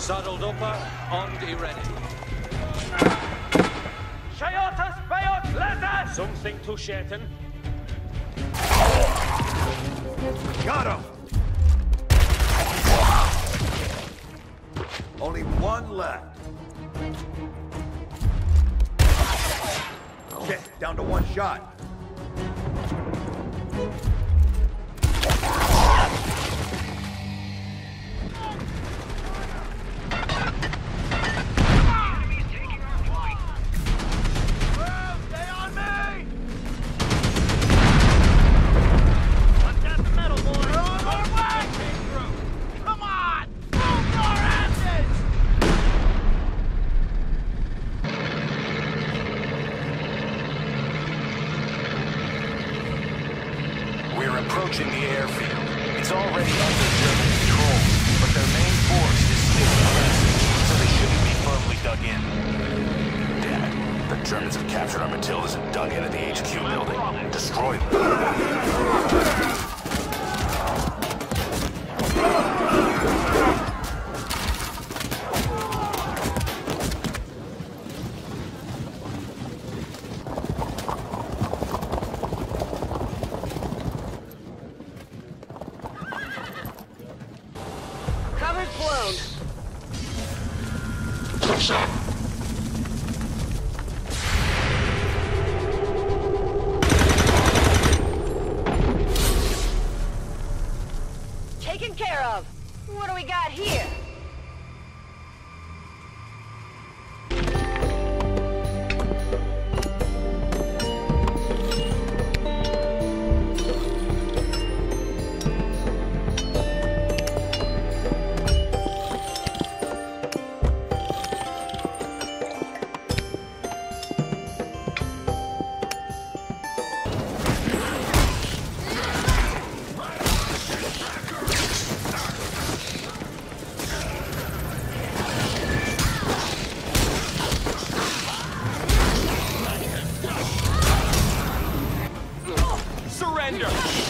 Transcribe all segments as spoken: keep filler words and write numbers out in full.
Saddled upper, armed y ready. Shayotas, Bayot, Lezas! Something to Shaitan. Got him! Only one left. Shit, down to one shot. Approaching the airfield. It's already under German control, but their main force is still present, so they shouldn't be firmly dug in. Damn it. The Germans have captured our Matildas and dug into the H Q building. Destroy them. Taken care of. What do we got here? Surrender!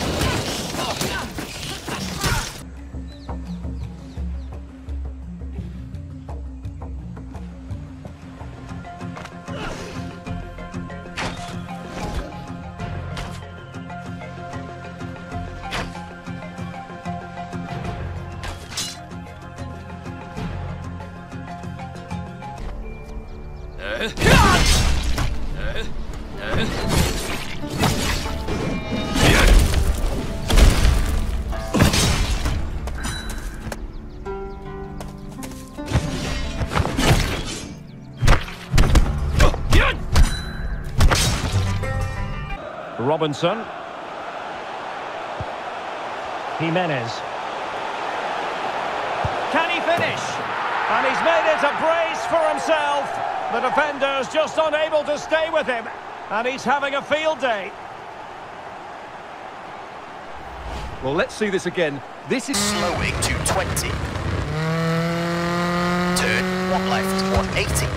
Robinson. Jimenez. Can he finish? And he's made it a brace for himself. The defender's just unable to stay with him. And he's having a field day. Well, let's see this again. This is slowing to twenty. Turn, one left, one eighty.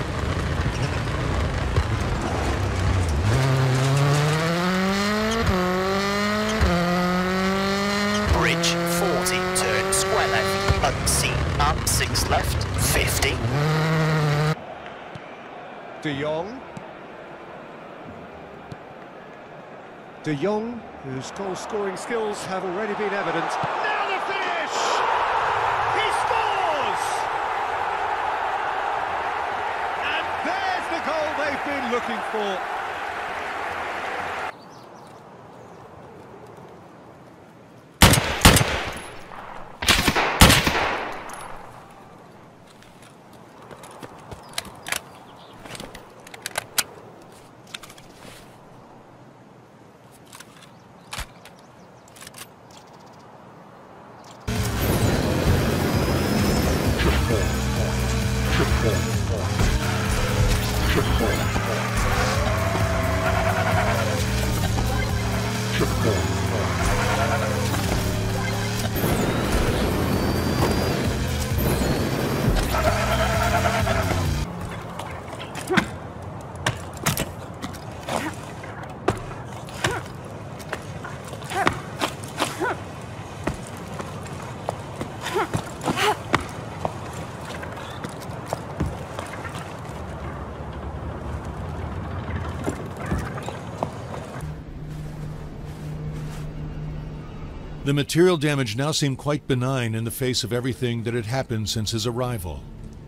Bridge, forty, turn, square left, unseen, up, six left, fifty. De Jong. De Jong, whose goal-scoring skills have already been evident. Now the finish! He scores! And there's the goal they've been looking for. The material damage now seemed quite benign in the face of everything that had happened since his arrival.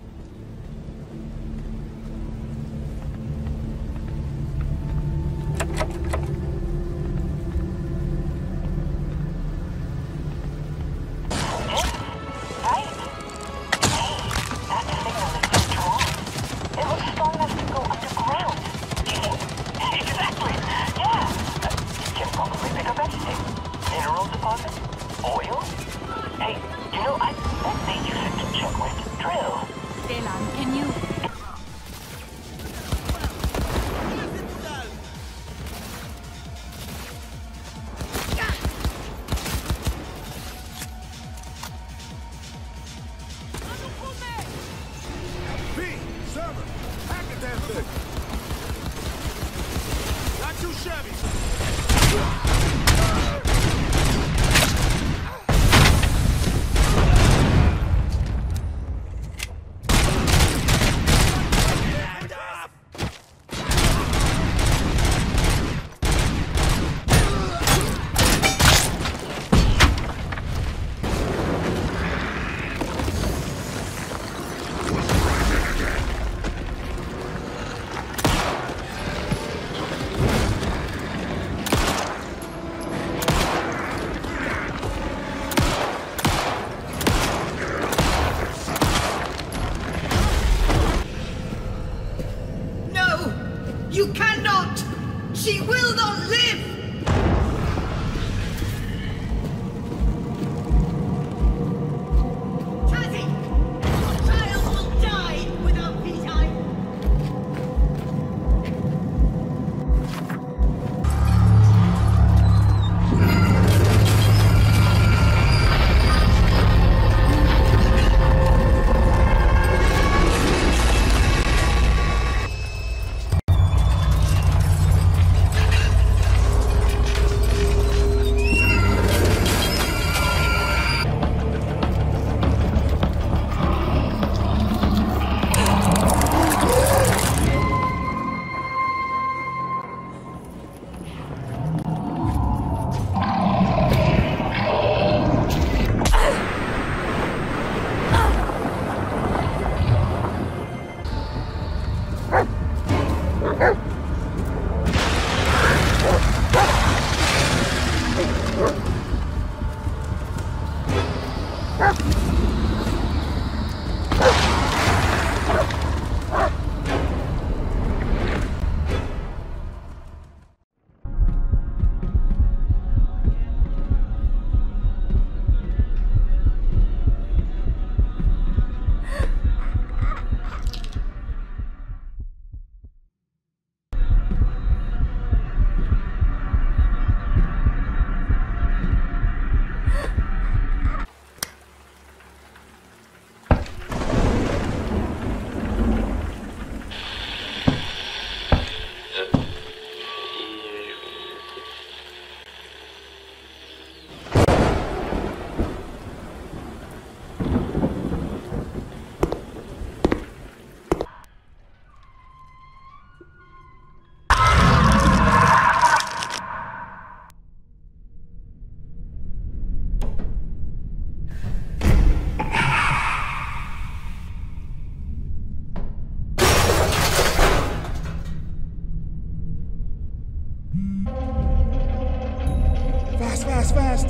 Fast, fast!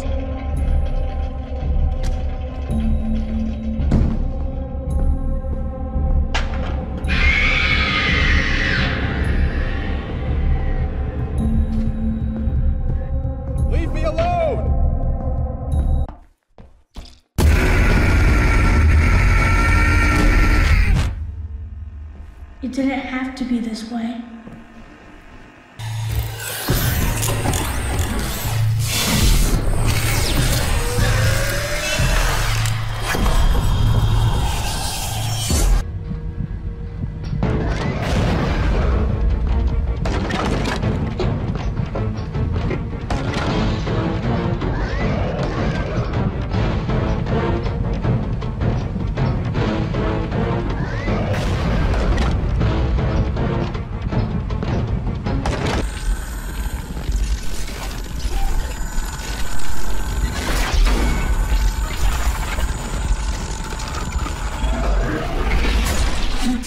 Leave me alone! It didn't have to be this way.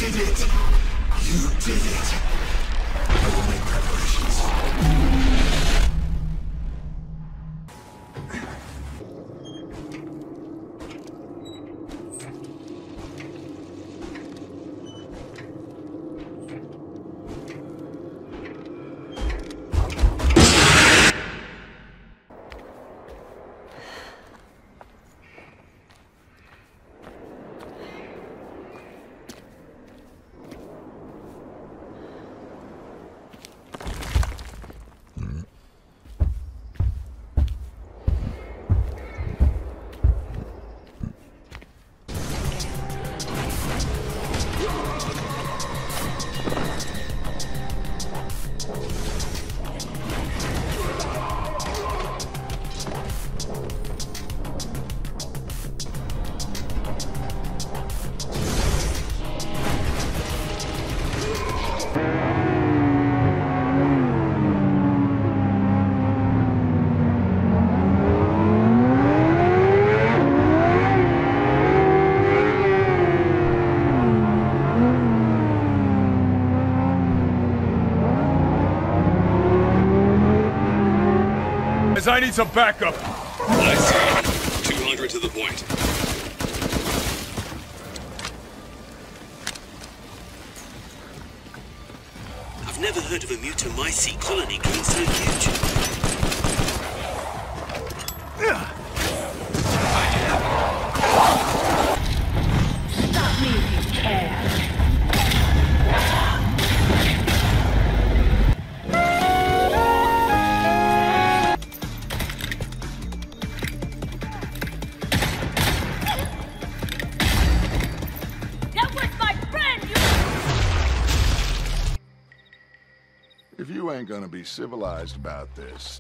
did it! You did it! I will make preparations. I need some backup. I see. two hundred to the point. I've never heard of a mutomycete colony going so huge. Stop me if you can. If you ain't gonna be civilized about this.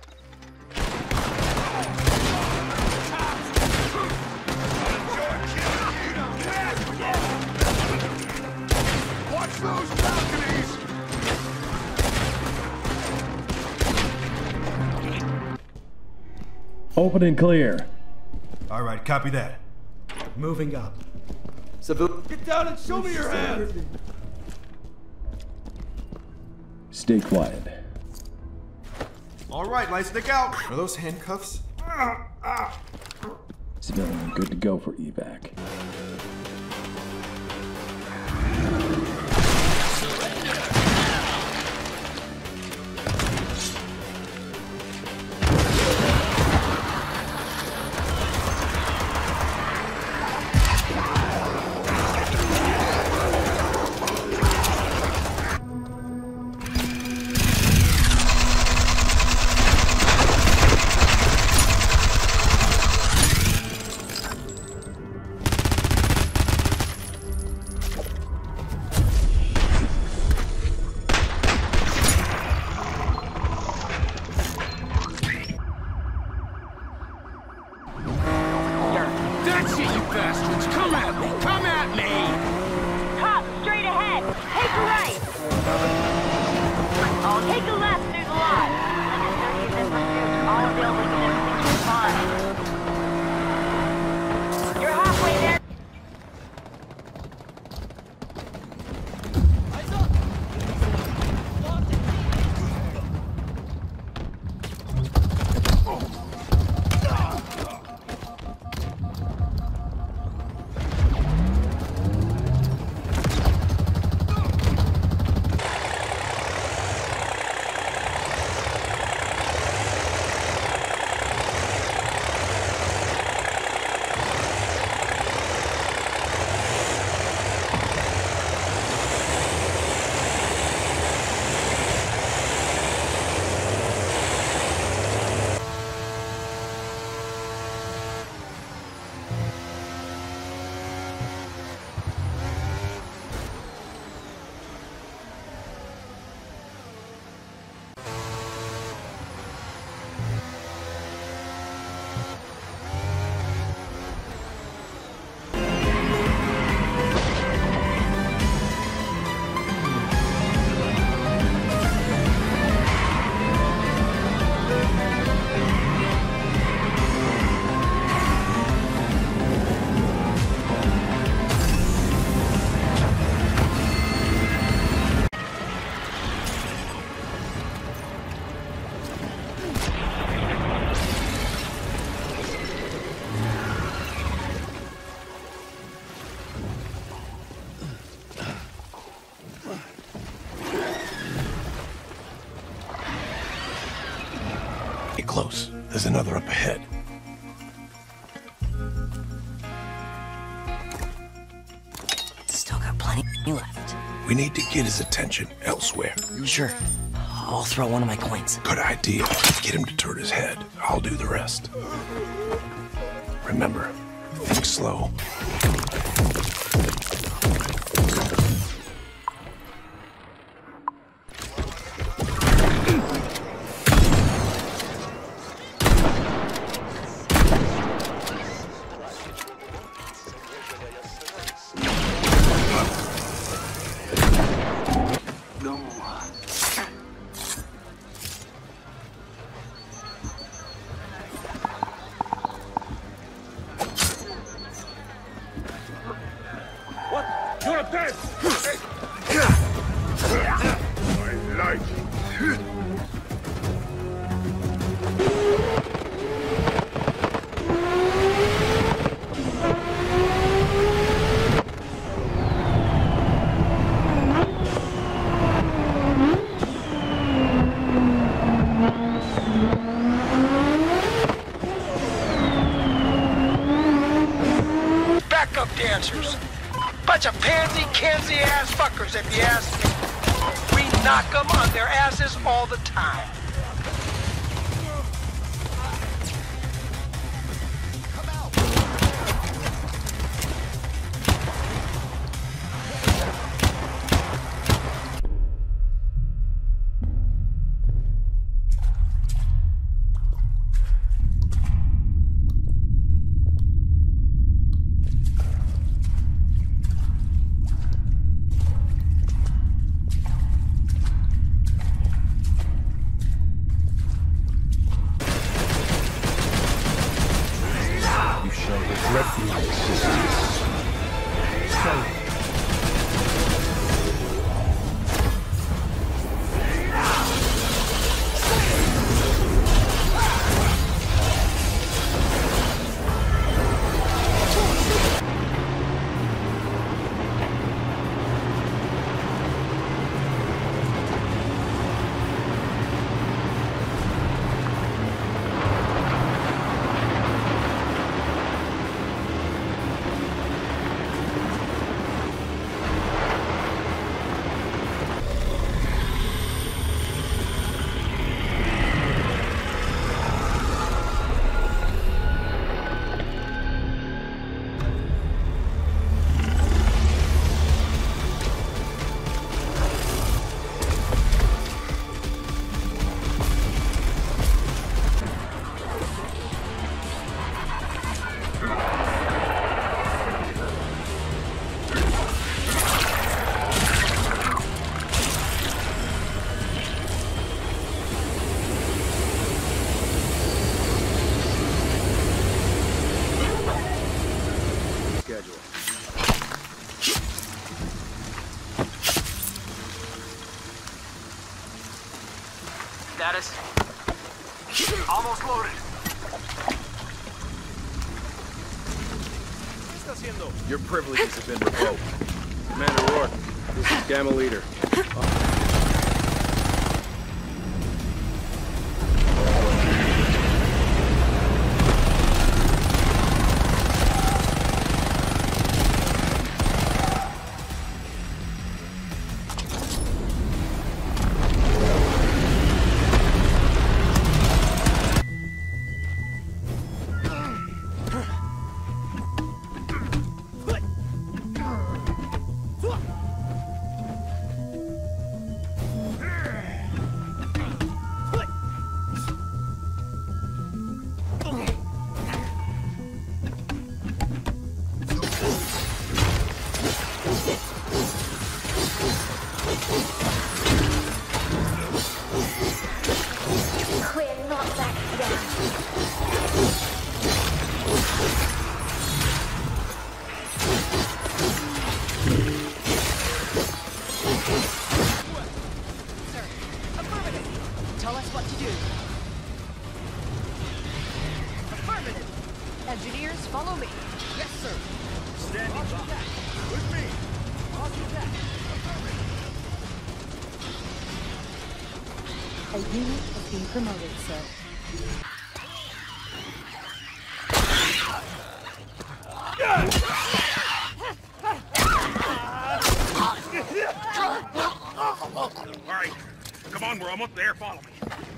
Watch those balconies! Open and clear. All right, copy that. Moving up. Civil. Get down and show me your hands! Stay quiet. All right, lights stick out. Are those handcuffs? Civilian, good to go for evac. close. There's another up ahead. Still got plenty left. We need to get his attention elsewhere. Sure. I'll throw one of my coins. Good idea. Get him to turn his head. I'll do the rest. Remember, think slow. You're dead! My life! Backup dancers! Bunch of pansy-cansy ass fuckers, if you ask me. We knock them on their asses all the time. Regret your existence. Slowly. Status. Almost loaded. Your privileges have been revoked. Commander Rourke, this is Gamma Leader. We're not back yet. Sir, affirmative. Tell us what to do. Affirmative. Engineers, follow me. Yes, sir. Standing by. With me. Roger that. A unit is being promoted, sir. All right, come on, we're almost there. Follow me.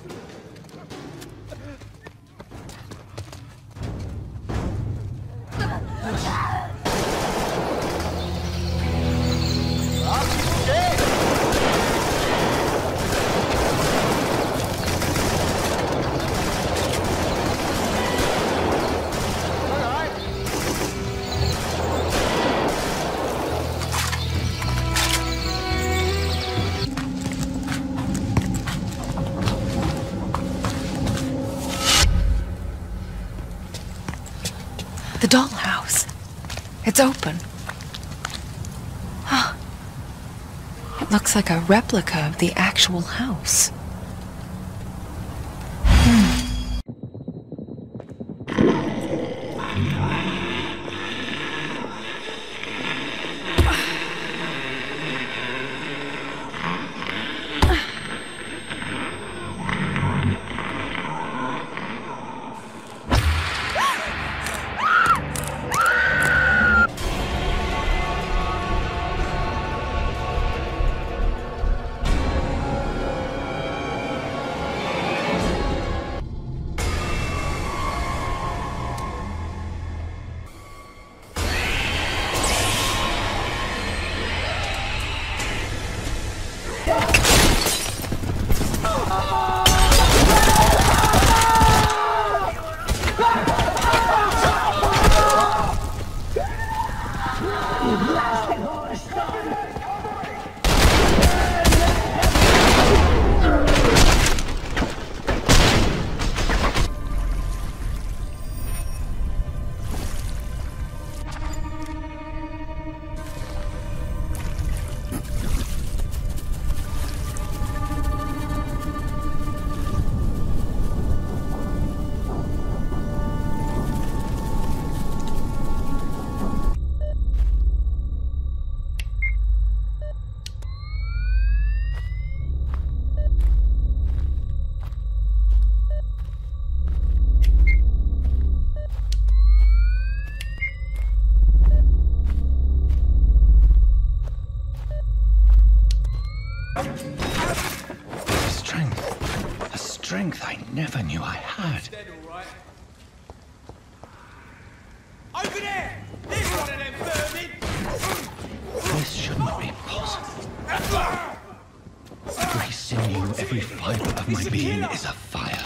The dollhouse. It's open. Huh. It looks like a replica of the actual house. Strength. A strength I never knew I had. Over there! There's one of them burning! This shouldn't be possible. Every sinew, every fiber of my being is afire.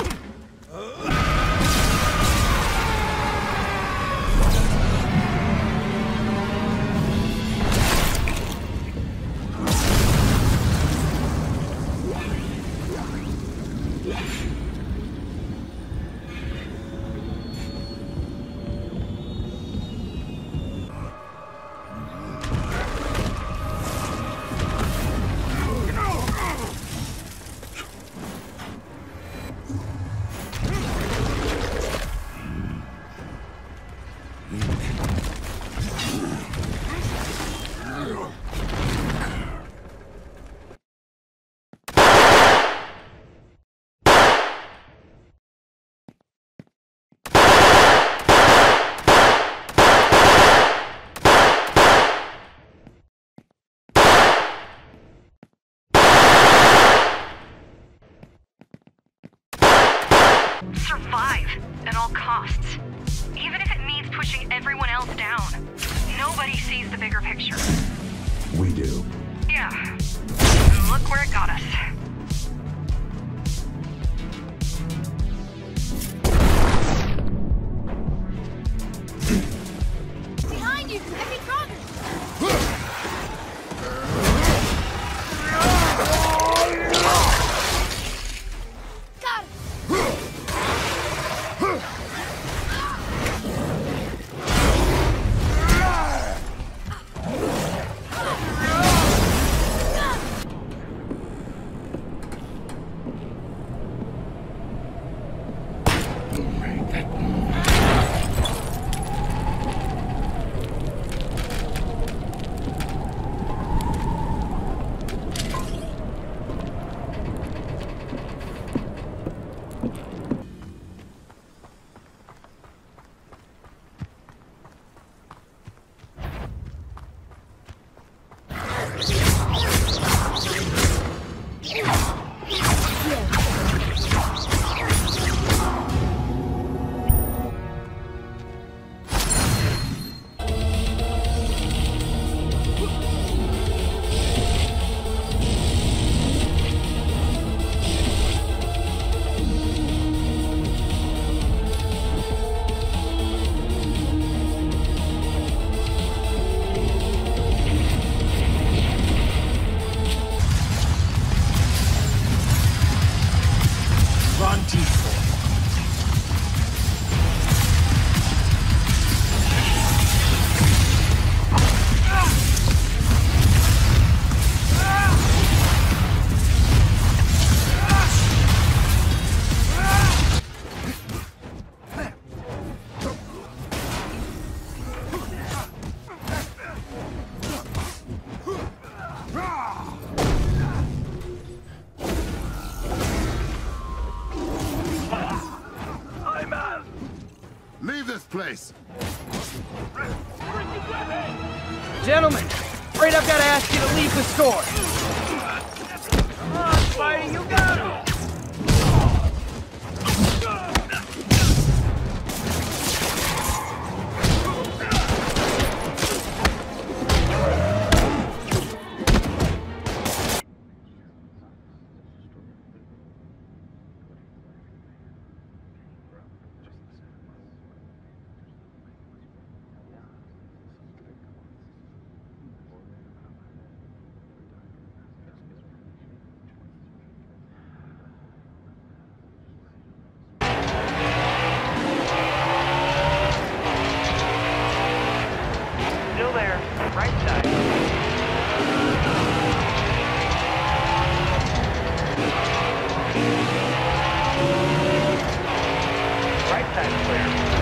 Survive at all costs, even if it means pushing everyone else down. Nobody sees the bigger picture. We do. Yeah. And look where it got us. Behind you! Heavy truck! Got it! place. Gentlemen, afraid I've got to ask you to leave the store. Come on, Spidey, you got it! Still there, right side. Right side clear.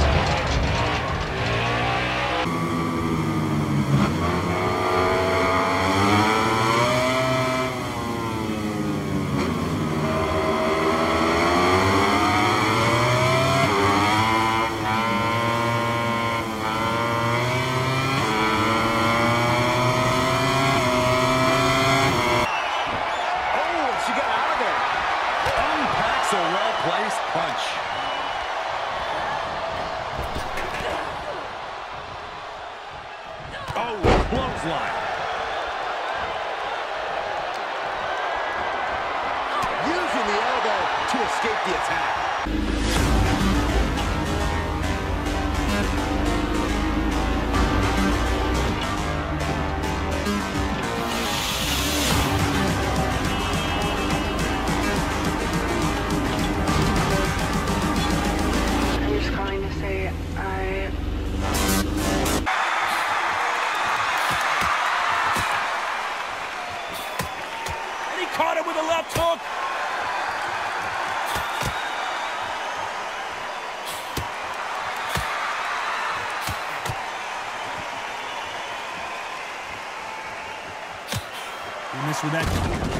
Oh, clothesline. Using the elbow to escape the attack. I'm just calling to say I... Caught him with a left hook. You missed with that.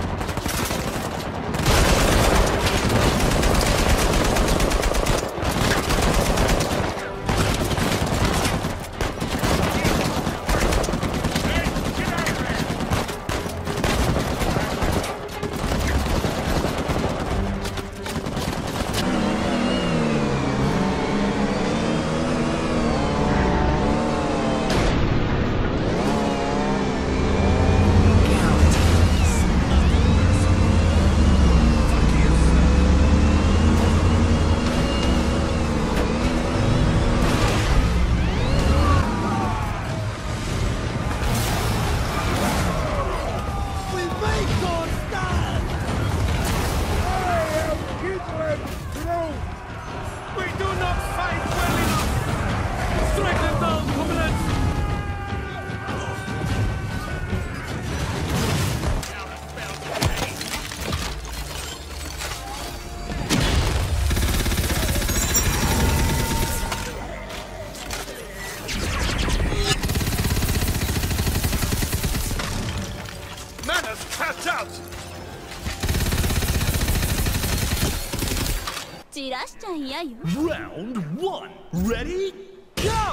Round one. Ready? Go!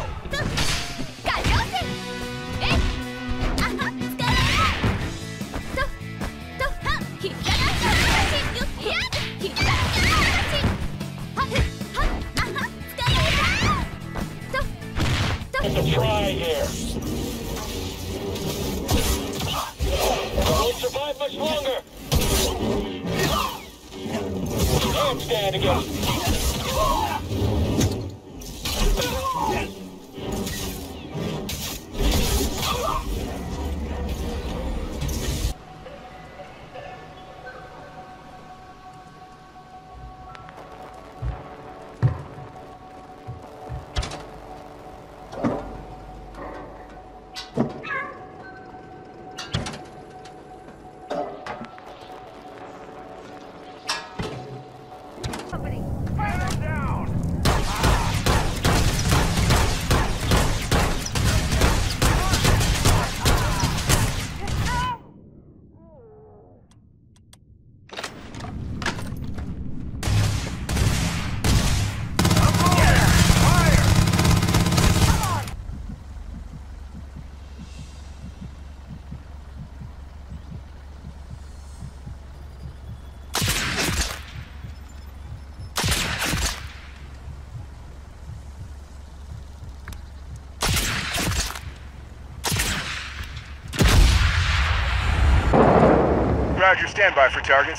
It's a try here. Won't survive much longer. Handstand again. Company. Roger, stand by for targets.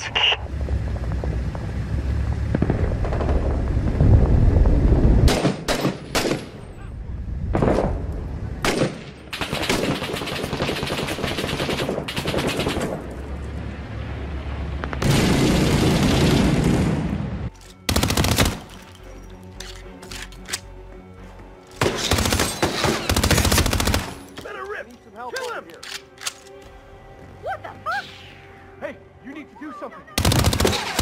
Kill him! What the fuck? Hey, you need to do something.